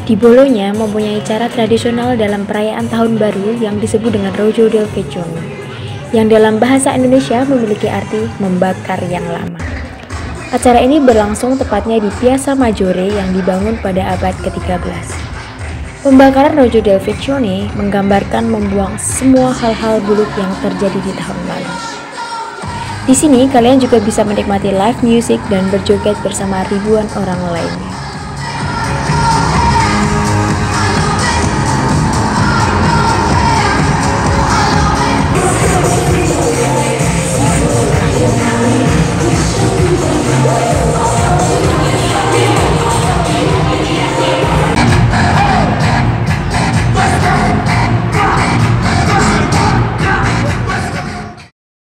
Di Bologna mempunyai cara tradisional dalam perayaan tahun baru yang disebut dengan Rojo del Vecchione, yang dalam bahasa Indonesia memiliki arti membakar yang lama. Acara ini berlangsung tepatnya di Piazza Maggiore yang dibangun pada abad ke-13. Pembakaran Rojo del Vecchione menggambarkan membuang semua hal-hal buruk yang terjadi di tahun lalu. Di sini kalian juga bisa menikmati live music dan berjoget bersama ribuan orang lainnya.